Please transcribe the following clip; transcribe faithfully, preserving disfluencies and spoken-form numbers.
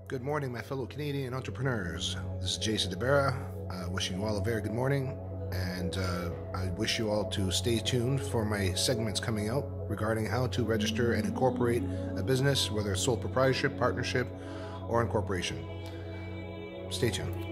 Good morning, my fellow Canadian entrepreneurs. This is Jason Tabbara, uh, wishing you all a very good morning, and uh, I wish you all to stay tuned for my segments coming out regarding how to register and incorporate a business, whether it's sole proprietorship, partnership, or incorporation. Stay tuned.